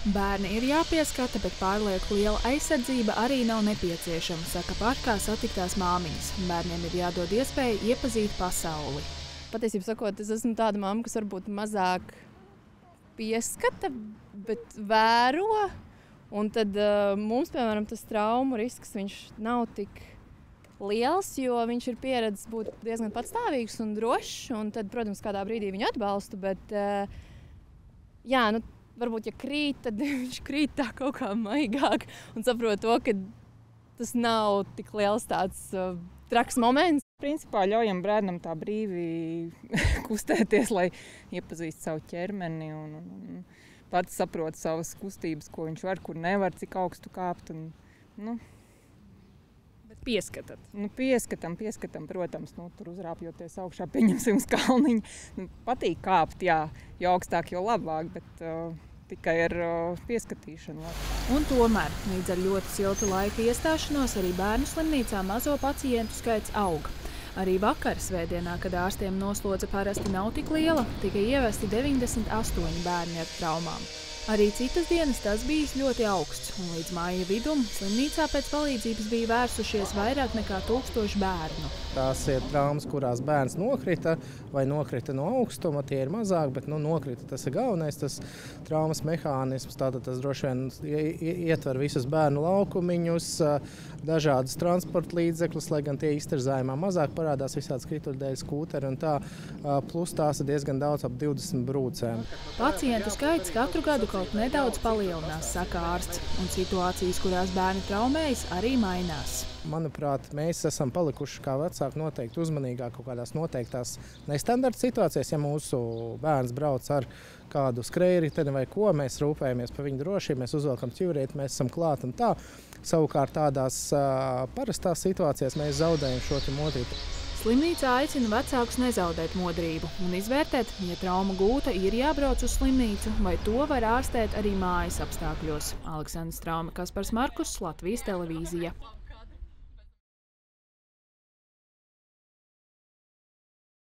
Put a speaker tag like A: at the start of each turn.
A: Bērni ir jāpieskata, bet pārlieku liela aizsardzība arī nav nepieciešama, saka parkā satiktās māmiņas. Bērniem ir jādod iespēja iepazīt pasauli.
B: Patiesībā sakot, es esmu tāda mamma, kas varbūt mazāk pieskata, bet vēro. Un tad mums, piemēram, tas traumu risks viņš nav tik liels, jo viņš ir pieredzis būt diezgan patstāvīgs un drošs. Un tad, protams, kādā brīdī viņu atbalstu, bet jā, varbūt, ja krīt, tad viņš krīt tā kaut kā maigāk un saprot to, ka tas nav tik liels tāds traks moments.
C: Principā ļaujam bērnam tā brīvi kustēties, lai iepazīst savu ķermeni un pats saprot savas kustības, ko viņš var, kur nevar, cik augstu kāpt.
A: Bet pieskatat?
C: Pieskatām, protams, tur uzrāpjoties augšā, pieņemsim uz kalniņu. Patīk kāpt, jā, jo augstāk, jo labāk, bet tikai ar pieskatīšanu.
A: Un tomēr, līdz ar ļoti siltu laika iestāšanos, arī bērnu slimnīcā mazo pacientu skaits aug. Arī vakar svētdienā, kad ārstiem noslodze parasti nav tik liela, tika ievesti 98 bērni ar traumām. Arī citas dienas tas bijis ļoti augsts, un līdz māja vidum slimnīcā pēc palīdzības bija vērsušies vairāk nekā 1000 bērnu.
D: Tās ir traumas, kurās bērns nokrita vai nokrita no augstuma, tie ir mazāk, bet nokrita tas ir galvenais, tas traumas mehānisms. Tātad tas droši vien ietver visus bērnu laukumiņus, dažādas transporta līdzekļus, lai gan tie izterzājumā mazāk parādās visādas krituļdēļ skūteri un tā, plus tās ir diezgan daudz, ap 20 brūcēm.
A: Pacientu skaits katru gadu kaut nedaudz palielinās, saka ārsts, un situācijas, kurās bērni traumējas, arī mainās.
D: Manuprāt, mēs esam palikuši kā vecāki noteikti uzmanīgāk kaut kādās noteiktās nestandarta situācijās. Ja mūsu bērns brauc ar kādu skrējriteni vai ko, mēs rūpējamies par viņu drošību, mēs uzvelkam ķivrieti, mēs esam klāt un tā. Savukārt tādās parastās situācijās mēs zaudējam šo modrību.
A: Slimnīcā aicina vecākus nezaudēt modrību un izvērtēt, ja trauma gūta, ir jābrauc uz slimnīcu, vai to var ārstēt arī mājas apstākļos. Aleksandrs Trauma, Kaspars Markus, Latvijas televīzija.